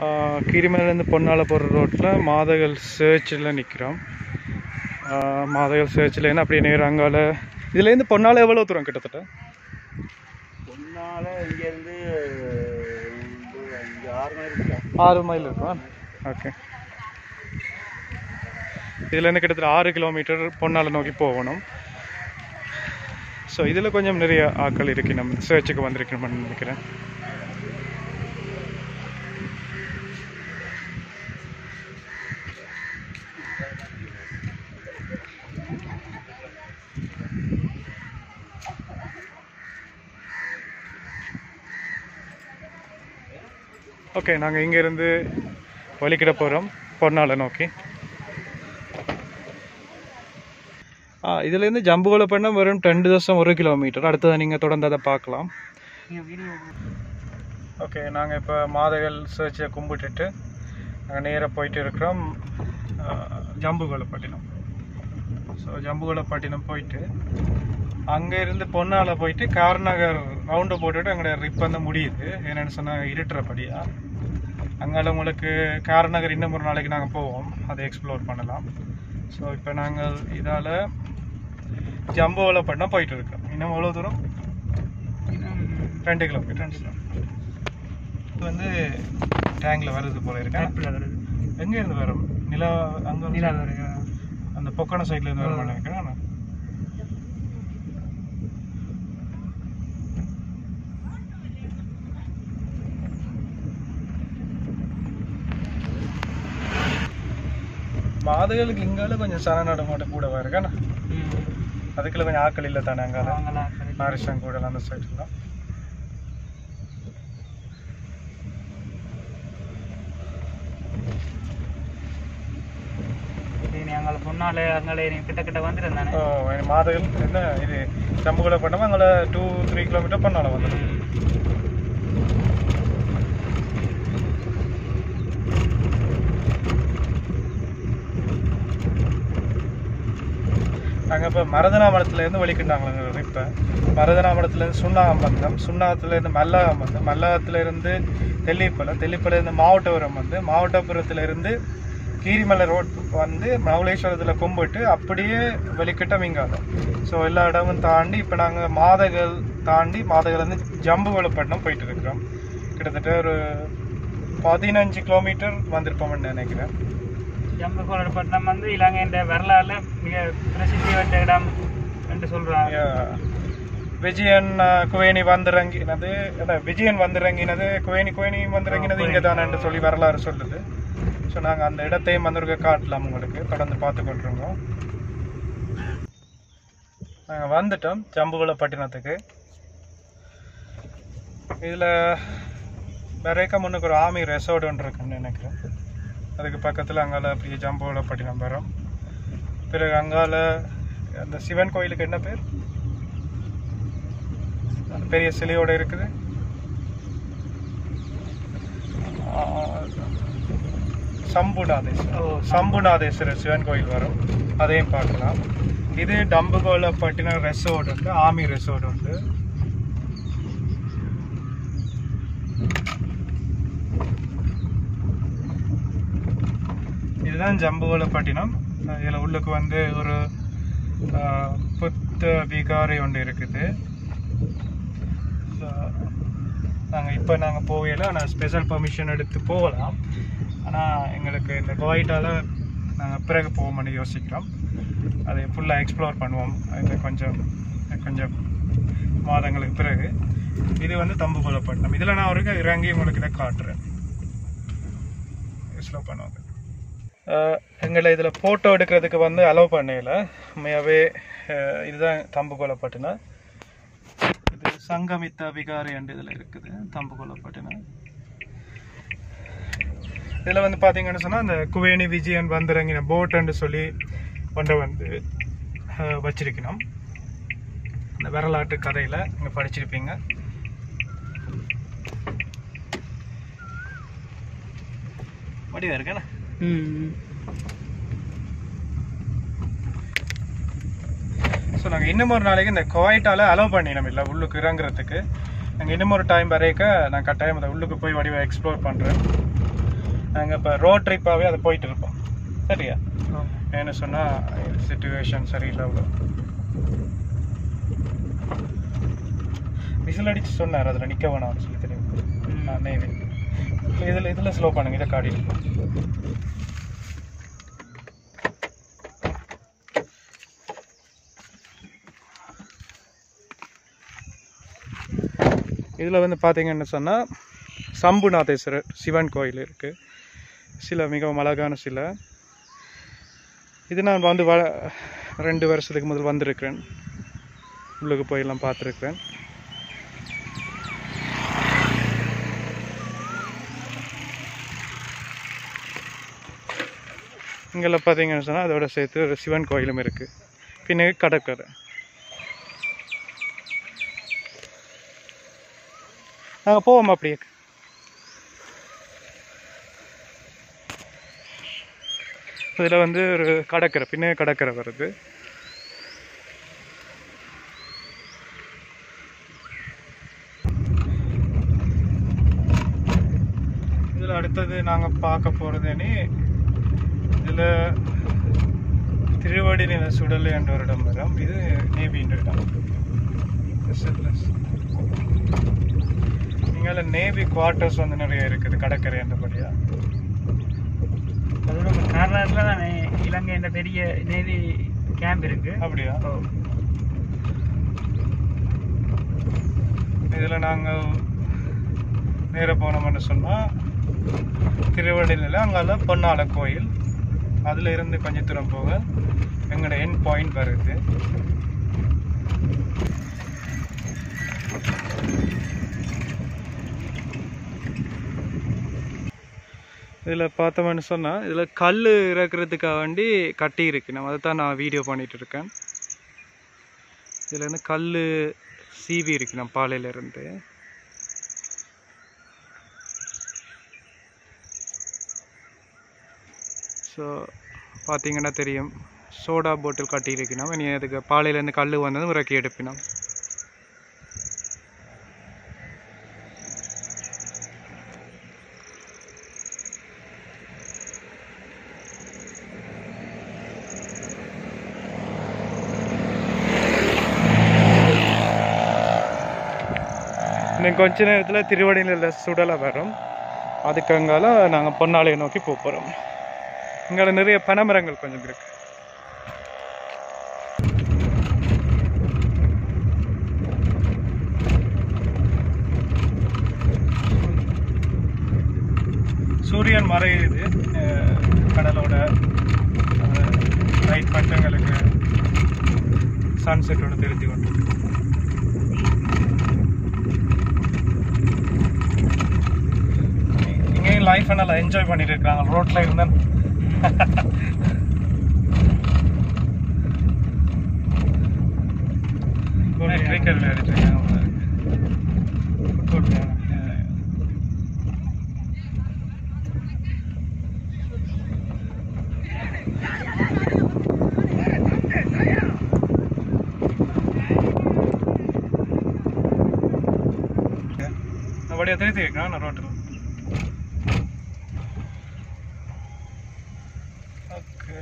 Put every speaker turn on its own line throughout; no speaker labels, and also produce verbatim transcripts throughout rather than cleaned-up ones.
கீரிமலையிலேருந்து பொன்னாலை போகிற ரோட்டில் மாதகள் சர்ச்சில் நிற்கிறோம். மாதகள் சர்ச்சிலேருந்து அப்படியே நேரம் அங்கால இதுலேருந்து பொன்னாலை எவ்வளோ தூரம் கிட்டத்தட்ட?
பொன்னாலை இங்கேருந்து ஆறு மைல்
ஆறு மைல் இருக்கும். ஓகே, இதுலேருந்து கிட்டத்தட்ட ஆறு கிலோமீட்டர் பொன்னாலை நோக்கி போகணும். ஸோ இதில் கொஞ்சம் நிறைய ஆட்கள் இருக்கு, நம்ம சர்ச்சுக்கு வந்திருக்கணும்னு நினைக்கிறேன். ஓகே, நாங்கள் இங்கேருந்து வலிக்கிட போகிறோம் பொன்னாலை நோக்கி. ஆ இதுலேருந்து ஜம்புகோலை பண்ணால் வெறும் ரெண்டு தசம் ஒரு கிலோமீட்டர். அடுத்ததை நீங்கள் தொடர்ந்து அதை பார்க்கலாம். ஓகே, நாங்கள் இப்போ மாதகள் சர்ச்சை கும்பிட்டுட்டு நாங்கள் நேராக போயிட்டு இருக்கிறோம் ஜம்புகோலைப்பட்டினம். ஸோ ஜம்புகோலைப்பட்டினம் போயிட்டு அங்கேருந்து பொன்னாலை போயிட்டு கார்நகர் ரவுண்டை போட்டுட்டு எங்களோட ரிப் வந்து முடியுது. என்னென்னு சொன்னால் இருட்டுறபடியாக அங்கால உங்களுக்கு கார்நகர் இன்னும் ஒரு நாளைக்கு நாங்கள் போவோம், அதை எக்ஸ்ப்ளோர் பண்ணலாம். ஸோ இப்போ நாங்கள் இதால் ஜம்புகோலைப்பட்டினம் போயிட்டு இருக்கோம். இன்னும் எவ்வளோ தூரம்? ரெண்டு கிலோமீட்டர். ரெண்டு கிலோமீட்டர் இது வந்து டேங்கில் வருது போல இருக்கு. எங்கேருந்து வரும்? நிலா அங்கே நிலா வருது, அந்த பொக்கான சைட்லேருந்து வரும் நினைக்கிறேன். ஆனால் மாதகளுக்கு இங்கால கொஞ்சம் சன நடமாட்டம் கூட இருக்கா, அதுக்குள்ள கொஞ்சம் ஆக்கள் இல்லை தானே அங்கால நாரிசம் கூட அந்த சைட்லாம்.
பொன்னாலை அங்கே கிட்ட கிட்ட வந்துருந்தானே.
ஓ, மாதகள் என்ன இது ஜம்புகோலைப்பட்டினம் அங்கே டூ த்ரீ கிலோமீட்டர் பொன்னாலை வந்துடும். நாங்கள் இப்போ மருதனாமடத்துலேருந்து வலிக்கிட்டாங்களே. இப்போ மருதனாமடத்துலேருந்து சுண்ணாகம்பந்தம், சுண்ணாகத்துலேருந்து மல்லாகம்பந்தம், மல்லாகத்துலேருந்து தெல்லிப்பலை, தெல்லிப்பலையிலேருந்து மாவட்டபுரம் வந்து மாவட்டபுரத்துலேருந்து கீரிமலை ரோட் வந்து மவுளேஸ்வரத்தில் கும்பிட்டு அப்படியே வெளிக்கிட்டோம் இங்காலம். ஸோ எல்லா இடமும் தாண்டி இப்போ நாங்கள் மாதகள் தாண்டி மாதகள்லேருந்து ஜம்புகோலைப்பட்டினம் போயிட்டு இருக்கிறோம். கிட்டத்தட்ட ஒரு பதினஞ்சு கிலோமீட்டர் வந்திருப்போம்னு நினைக்கிறேன்.
ஜம்புகோலைப்பட்டினம் வந்து இலங்கையின் வரலாறுல மிக பிரசித்தி பெற்ற இடம் என்று சொல்றாங்க.
விஜயன் குவேணி வந்திறங்கினது, விஜயன் வந்திறங்கினது குவேணி குவேணி வந்திறங்கினது இங்கே தானேன்னு சொல்லி வரலாறு சொல்லுது. ஸோ நாங்கள் அந்த இடத்தையும் வந்திருக்க காட்டலாம் உங்களுக்கு, தொடர்ந்து பார்த்து கொண்டிருக்கோம். நாங்கள் வந்துட்டோம் ஜம்புகோலைப்பட்டினத்துக்கு. இதில் வரைக்க முன்னுக்கு ஒரு ஆர்மி ரெசார்ட் ஒன்று இருக்குன்னு நினைக்கிறேன். அதுக்கு பக்கத்தில் அங்கால அப்படியே ஜம்புகோலைப்பட்டினம் வரும். பிறகு அங்கால அந்த சிவன் கோயிலுக்கு என்ன பேர்? அந்த பெரிய சிலையோடு இருக்குது, சம்புநாதேஸ்வரர். சம்புநாதேஸ்வரர் சிவன் கோயில் வரும், அதையும் பார்க்கலாம். இது ஜம்புகோலைப்பட்டினம் ரெசார்ட் உண்டு, ஆர்மி ரெசார்ட் உண்டு. இதுதான் ஜம்புகோலைப்பட்டினம். இதில் உள்ளுக்கு வந்து ஒரு புத்த விகாரை ஒன்று இருக்குது. நாங்கள் இப்போ நாங்கள் போகல, ஆனால் ஸ்பெஷல் பர்மிஷன் எடுத்து போகலாம். ஆனால் எங்களுக்கு இந்த கோவைட்டால் நாங்கள் பிறகு போவோம்னு யோசிக்கிறோம். அதை ஃபுல்லாக எக்ஸ்ப்ளோர் பண்ணுவோம் இது கொஞ்சம் கொஞ்சம் மாதங்களுக்கு பிறகு. இது வந்து ஜம்புகோலைப்பட்டினம். இதில் நான் அவருக்கு இறங்கி உங்களுக்கு இதை காட்டுறேன். ஸ்லோ பண்ணுவாங்க. எங்களை இதில் ஃபோட்டோ எடுக்கிறதுக்கு வந்து அலோவ் பண்ணல உண்மையாகவே. இதுதான் ஜம்புகோலைப்பட்டினம். இது சங்கமித்த விகாரை அண்டு இதில் இருக்குது ஜம்புகோலைப்பட்டினம். இதில் வந்து பார்த்தீங்கன்னு சொன்னால் அந்த குவேணி விஜயன் வந்திறங்கின போட்டுன்னு சொல்லி ஒன்றை வந்து வச்சிருக்கணும். அந்த வரலாற்று கதையில் நீங்கள் படிச்சிருப்பீங்க. வடிவா இருக்கேண்ணா. ஸோ நாங்கள் இன்னும் ஒரு நாளைக்கு இந்த குவைட்டால் அலோவ் பண்ணினோம் இல்லை உள்ளுக்கு இறங்குறதுக்கு. நாங்கள் இன்னும் ஒரு டைம் வரைக்க நான் கட்டாயம் அதை உள்ளுக்கு போய் வடிவ எக்ஸ்ப்ளோர் பண்ணுறேன். நாங்கள் இப்போ ரோட் ட்ரிப்பாகவே அதை போயிட்டு இருப்போம். சரியா? என்ன சொன்னால் சிச்சுவேஷன் சரியில்லை. அவ்வளோ விசில் அடித்து சொன்னார் அதில் நிற்க வேணாம்னு சொல்லி தெரியும். நேவி இதில் இதில் ஸ்லோ பண்ணுங்க, இதை காட்டிட்டு இதில் வந்து பார்த்தீங்கன்னு சொன்னால் சம்புநாதேஸ்வரர் சிவன் கோயில் இருக்குது. சிலை மிகவும் அழகான சிலை. இது நான் வந்து வ ரெண்டு வருஷத்துக்கு முதல் வந்திருக்கிறேன். உள்ளுக்கு போயெல்லாம் பார்த்துருக்கிறேன். இங்கெல்லாம் பார்த்தீங்கன்னு சொன்னால் அதோட சேர்த்து ஒரு சிவன் கோயிலும் இருக்குது. பின்னாடி கடற்கரை. நாங்கள் போவோம் அப்படியே. இதில் வந்து ஒரு கடற்கரை, பின்னாடி கடற்கரை வருது. இதில் அடுத்தது நாங்கள் பார்க்க போகிறதுனே இதில் திருவடி நில சுடலை என்ற ஒரு இடம் வரும். இது நேவின்ற இடம். இங்கே நேவி குவார்ட்டர்ஸ் வந்து நிறைய இருக்குது கடற்கரை என்றபடியாக.
அதோட காரணத்தில் தான் இலங்கை என்ற பெரிய நேவி கேம்ப் இருக்குது. அப்படியா?
இதில் நாங்கள் நேர போனோம்னு சொன்னால் திருவள்ளியில் அங்கே பொன்னாலை கோயில், அதில் இருந்து கொஞ்சம் தூரம் போக எங்களோட என் பாயிண்ட் வருது. இதில் பார்த்தோம்னு சொன்னால் இதில் கல் இறக்குறதுக்காக வேண்டி கட்டி இருக்கு. நம்ம அதை தான் நான் வீடியோ பண்ணிகிட்டு இருக்கேன். இதில் வந்து கல் சீவி இருக்கு நம்ம பாலையிலேருந்து. ஸோ பார்த்தீங்கன்னா தெரியும், சோடா போட்டில் கட்டி இருக்கணும். நீ அதுக்கு பாலையிலேருந்து கல் வந்ததும் இறக்கி எடுப்பினோம். இன்னும் கொஞ்ச நேரத்தில் திருவடியில் சுடலை வரும். அதுக்கு அங்கால நாங்கள் பொன்னாலையை நோக்கி போக போகிறோம். இங்கே நிறைய பனைமரங்கள் கொஞ்சம் இருக்கு. சூரியன் மறையுது கடலோட ரைட் பட்டங்களுக்கு சன்செட்டோட தெரிஞ்சு கொண்டு. இங்கேயும் லைஃப் நல்லா என்ஜாய் பண்ணிட்டு இருக்காங்க. ரோட்ல இருந்தேன் கிரிக்கெட் விளையாடிட்டு இருக்காங்க. அப்படியே திருத்தி வைக்கணும் நான் ரோட்டில். ஓகே,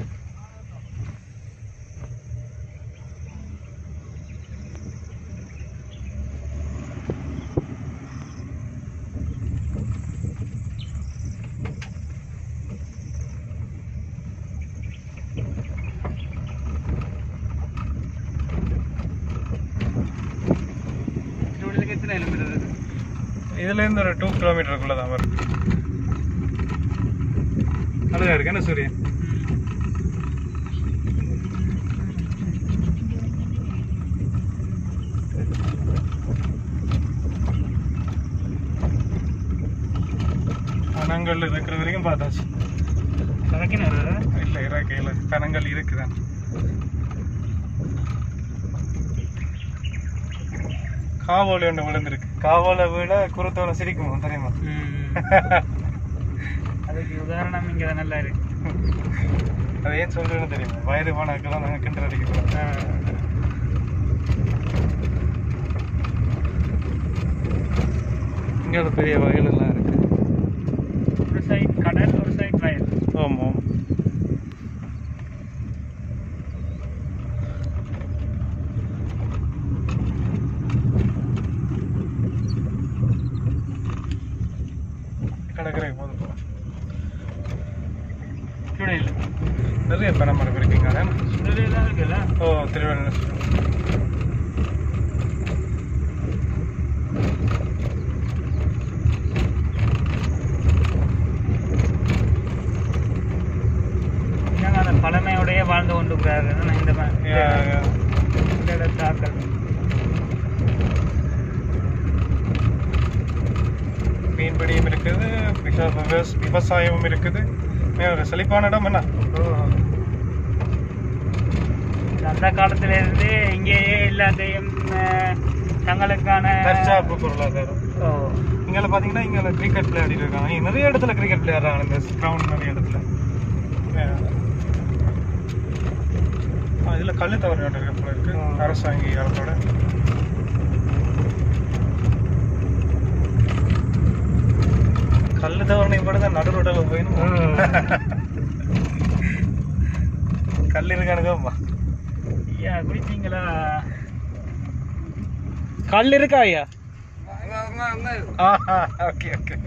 எத்தனை கிலோமீட்டர்?
இதுலேருந்து ஒரு டூ கிலோமீட்டருக்குள்ளே தான் வரும். அழகா இருக்கு என்ன சூரியன். பனங்கள் இருக்கிற வரைக்கும் பார்த்தாச்சு. இல்லை இறக்கையில் பனங்கள் இருக்குதான். காவோல ஒன்று விழுந்திருக்கு. காவோல விட குருத்தோட சிரிக்குமா தெரியுமா?
அதுக்கு உதாரணம் இங்கே நல்லா இருக்கு.
அதை ஏன் சொல்றேன்னு தெரியுமா? வயது போனாக்கெல்லாம் நாங்கள் கிண்டல் அடிக்கிறோம். இங்கே ஒரு பெரிய வயலெல்லாம் இருக்கு.
ஒரு சைட்
கடற்கரை போதும்
சுடலையில்
நிறைய பனைமரம் இருக்குங்க.
சுடலையில் தான் இருக்குல்ல?
ஓ திருவண்ணாமலை
அந்த பழமையோடய வாழ்ந்து கொண்டிருக்கிறார்கள் இந்த இந்த இடத்தாக்கள்.
மீன்பிடியும் இருக்குது, விவசாயமும் இருக்குது. ஒரு செழிப்பான இடம் என்ன.
அந்த காலத்துல இருந்து இங்கேயே எல்லாத்தையும் தங்களுக்கான
தற்சார்பு பொருளாதாரம். இங்கே பார்த்தீங்கன்னா இங்கே கிரிக்கெட் விளையாடிட்டு இருக்காங்க. நிறைய இடத்துல கிரிக்கெட் விளையாடுறாங்க இந்த கிரவுண்ட் நிறைய இடத்துல. இதில் கல் தவறு இருக்க போல இருக்கு அரசாங்க காலத்தோட. கல் தவறுனையும் கூட தான் நடு ரோட்டில் போயிடும். கல் இருக்கானுங்கம்மா.
ஐயா குடிச்சிங்களா? கல் இருக்கா ஐயா?
Okay okay.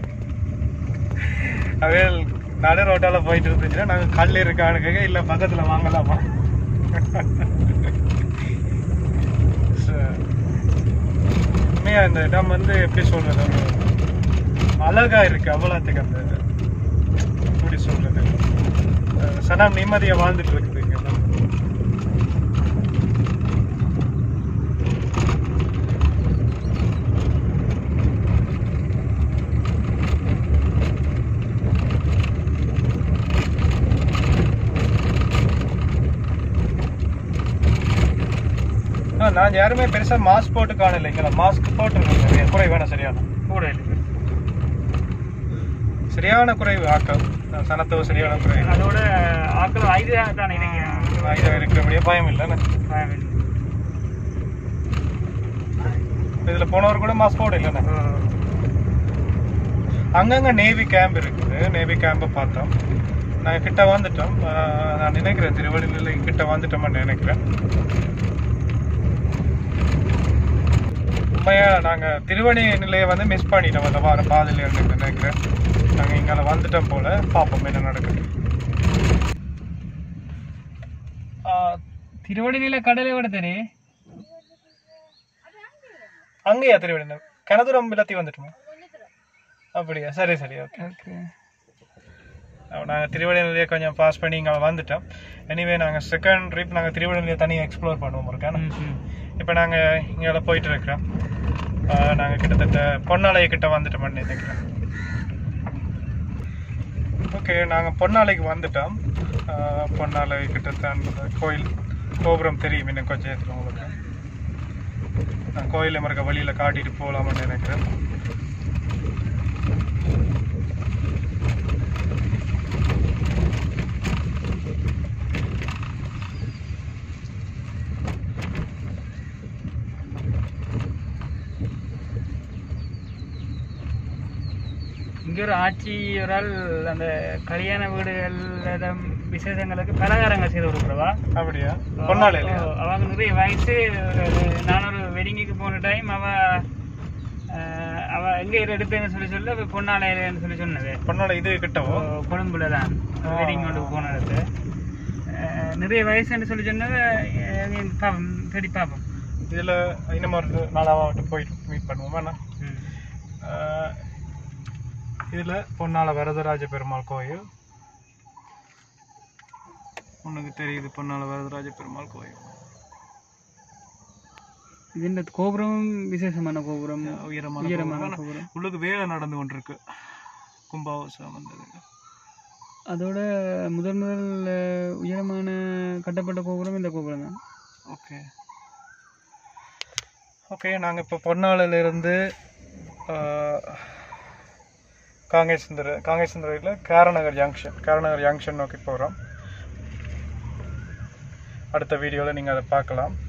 அதே நடு ரோட்டால போயிட்டு இருந்துச்சுன்னா நாங்கள் கல் இருக்கானுங்க இல்லை பக்கத்தில் வாங்கலாமா? உண்மையா இந்த இடம் வந்து எப்படி சொல்றது, ஒரு அழகா இருக்கு அவ்வளோத்துக்கு. அந்த எப்படி சொல்றது, சனம் நிம்மதியா வாழ்ந்துட்டு இருக்குது இங்க. நான் யாருமே பெருசா மாஸ்க் போட்டு காணல. இங்க மாஸ்க் போட்டு குறைவான சரியான
கூட இருக்கு.
சரியான குறைவு ஆக்கம் சனத்தோ சரியான குறைவு.
அதோட ஆக்கள் ஐதாக தானே
ஐதாக இருக்கிறபடியே பயம் இல்லைன்னு.
பயம் இல்லை.
இதுல போனவர் கூட மாஸ்க் போட இல்லைண்ணே. அங்கங்க நேவி கேம்ப் இருக்குது. நேவி கேம்பை பார்த்தோம். நாங்கள் கிட்ட வந்துட்டோம். நான் நினைக்கிறேன் திருவள்ளுவர் கிட்ட வந்துட்டோம்னு நினைக்கிறேன். உண்மையா நாங்கள் திருவண்ணி நிலையை வந்து மிஸ் பண்ணிட்டோம். அந்த வார பாதையில் இருந்து நினைக்கிறேன். நாங்கள் இங்கே வந்துட்டோம் போல. பார்ப்போம் என்ன நடக்குது.
திருவண்ணி கடலை விட தனி
அங்கேயா திருவண்ணி கனதூரம் எல்லாத்தையும் வந்துட்டோமா? அப்படியா? சரி சரி ஓகே ஓகே. நாங்கள் திருவண்ணாமலையை கொஞ்சம் பாஸ் பண்ணி இங்கே வந்துட்டோம். எனிவே நாங்கள் செகண்ட் ட்ரிப் நாங்கள் திருவண்ணாமலையை தனியாக எக்ஸ்ப்ளோர் பண்ணுவோம் இருக்கேன். இப்போ நாங்கள் இங்கே போயிட்டு இருக்கிறோம். நாங்கள் கிட்டத்தட்ட பொன்னாலை கிட்ட வந்துட்டோம்னு நினைக்கிறேன். ஓகே நாங்கள் பொன்னாலைக்கு வந்துட்டோம். பொன்னாலை கிட்டத்தான் கோயில் கோபுரம் தெரியும் இன்னும் கொஞ்சம் ஏற்றுறோம் உங்களுக்கு. நான் கோயிலில் இருக்க வழியில் காட்டிட்டு போகலாம்னு நினைக்கிறேன்.
இங்கே ஒரு ஆட்சி ஒரு ஆள் அந்த கல்யாண வீடுகள் விசேஷங்களுக்கு பலகாரங்கள் செய்து கொடுக்குறவா.
அப்படியா? பொன்னாலை
அவங்க நிறைய வயசு. நான் ஒரு வெட்டிங்குக்கு போன டைம் அவ அவ எங்க எடுப்பேன்னு சொல்லி சொல்ல பொன்னாலைன்னு சொல்லி சொன்னது.
பொன்னாலை இது கிட்டவோ
கொழும்புல தான் வெட்டிங் கொண்டு போனது. நிறைய வயசுன்னு சொல்லி சொன்னது. பாப்போம் சரி பார்ப்போம்.
இதில் இன்னும் ஒரு நாளாவது போயிட்டு மீட் பண்ணுவோம் வேணா. இதில் பொன்னாலை வரதராஜ பெருமாள் கோயில் உனக்கு தெரியுது. பொன்னாலை வரதராஜ பெருமாள் கோயில்
இது கோபுரம் விசேஷமான கோபுரம்,
உயரமான உயரமான கோபுரம். உள்ளுக்கு வேலை நடந்து கொண்டிருக்கு. கும்பாபிஷேகம் வந்தது.
அதோட முதல் முதல் உயரமான கட்டப்பட்ட கோபுரம் இந்த கோபுரம் தான்.
ஓகே ஓகே நாங்கள் இப்போ பொன்னாலையிலேருந்து காங்கேசந்தர் காங்கேசந்தரில் காரநகர் ஜங்ஷன் காரநகர் ஜங்ஷன் நோக்கி போகிறோம். அடுத்த வீடியோவில் நீங்கள் அதை பார்க்கலாம்.